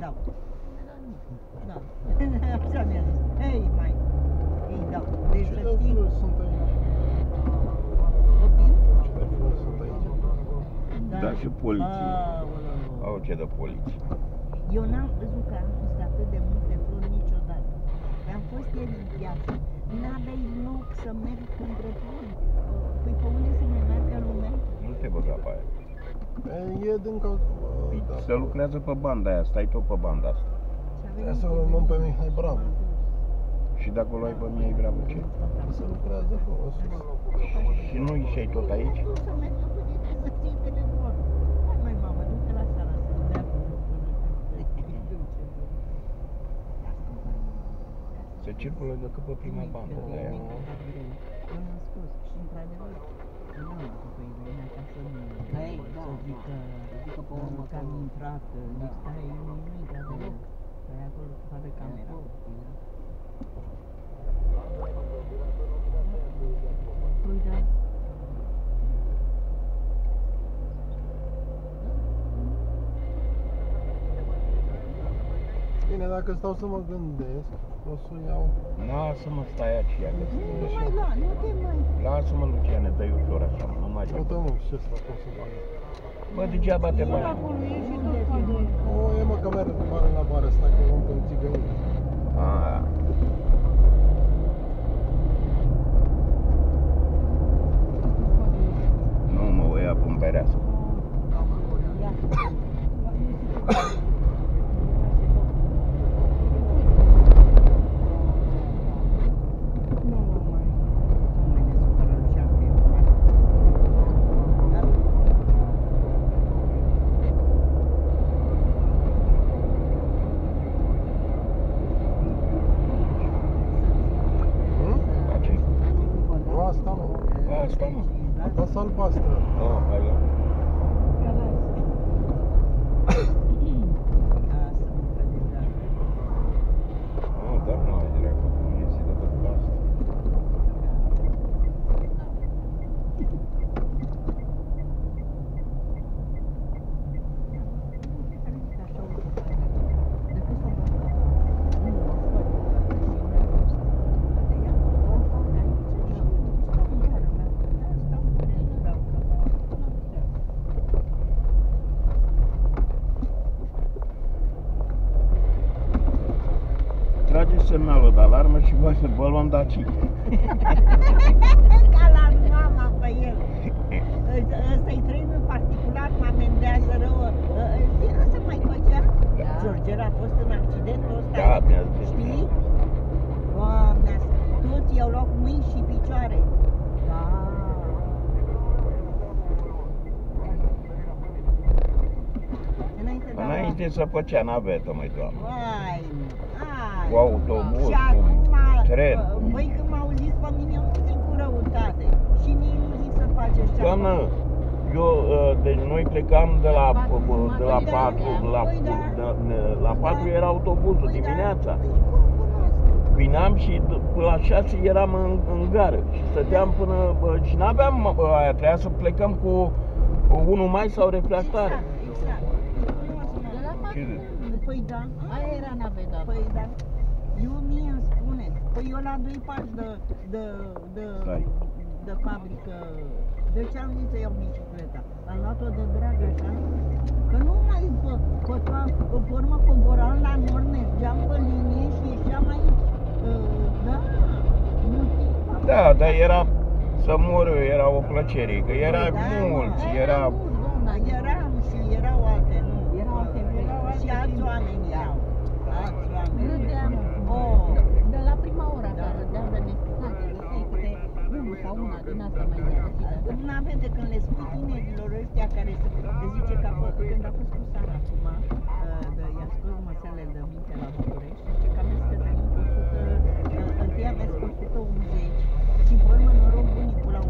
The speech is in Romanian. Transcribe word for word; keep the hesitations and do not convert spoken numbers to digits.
dau. Da. Așa mi-a zis. Hei, mai. Îi dau. Deci Ce să de știi. flori sunt aici? Copil? Ce de flori sunt aici? Da, și poliție. Aoleu. Au ce de poliție. Eu n-am văzut că am fost atât de multe flori niciodată. Am fost ieri în piață. N-aveai loc să mergi între flori. Păi pe unde să mai meargă lumea? Nu te băga pe aia. E din cauza... Da. Se lucrează pe banda aia, stai tot pe banda asta. Ia să l luăm pe Mihai Bravo. Și de acolo ai pe Mihai Bravo ce? Se lucrează acolo sus. Și nu ieșeai tot aici? Nu să mergi cu tine să ții telefon. Hai mai mamă, du-te la sala să-ți dea Se circulă decât pe prima bandă de aia. Eu m-am spus și într-adevăr nu am avut pe Irina ca să nu Ei, da, să zică zică pe urmă că am că- intrat, zic stai, nu nu intra deloc. Păi acolo toată camera. Păi da. Bine, dacă stau să mă gândesc, o să iau... Lasă-mă, stai aici, ia că Nu mai lua, nu te mai... lasă-mă, Luciane, dă-i ușor așa, nu mai Nu trebuie. te mă, ce să fac, o să bag. Bă, degeaba te bagi. Acolo e și tot cade. O, e mă, că merg cu mare la bară, stai că luăm pe țigănii. Ah. Nu mă, o ia pâmperească. Nu, nu mai... Nu mai ne supără Lucian pe el, mai. Dar... Hmm? La ce? Nu, asta nu. Asta nu. Asta albastră. Oh, hai la. Asta, că deja... Ah, dar nu ai dracu, nu iese decât pe asta. Trage semnalul de alarmă și vă, vă luăm Daci. Ca la mama pe el. Ăsta-i trenul particular, mă amendează rău. Știi că se mai făcea? Da. Georgela a fost în accidentul ăsta. Da, mi-a zis. Știi? Doamne, toți i-au luat cu mâini și picioare. Da. Înainte de Înainte să făcea navetă, măi, doamnă. Vai, ai. Cu autobuz, Și cu acum, tren. băi, când m-au zis pe mine, eu nu zic cu răutate. Și nici nu zic să faceți ce Doamnă, eu, uh, deci noi plecam de la, uh, de la Păi da, patru, la, păi da. de- la patru era autobuzul dimineața. Păi cum cunosc? Vineam și d- până la șase eram în, în gară și stăteam până, bă, și n-aveam bă, aia, trebuia să plecăm cu unul mai sau refractare. Exact, exact. Cunosc, mă. De la Ce patru. zici? Păi da. Aia era naveta. Păi da. Eu mie îmi spune. Păi eu la doi pași de, de, de, Stai. de fabrică. De ce am zis să iau bicicleta? Am luat-o de drag așa. Că nu mai pe, pe, pe, pe urmă coboram la nord, mergeam pe linie și ieșeam aici. Uh, Da, nu timp. Da, dar era să mor eu, era o plăcere, că era Păi da, mulți, mă. era... Da, eram și erau alte, nu? Erau alte vremuri. Și alți oameni erau. Alți oameni. Râdeam. Oh. De la prima oră, da, râdeam de nescate, găseai câte unul sau una din asta mai neagățită. Una vede când le spui tinerilor ăștia care se le zice că a fost, când a fost cu Sara acum, uh, de, i-a scos măsele de minte la București, zice că a mers pe trenul cu o sută, uh, întâi a mers cu o sută optzeci și pe urmă noroc bunicul a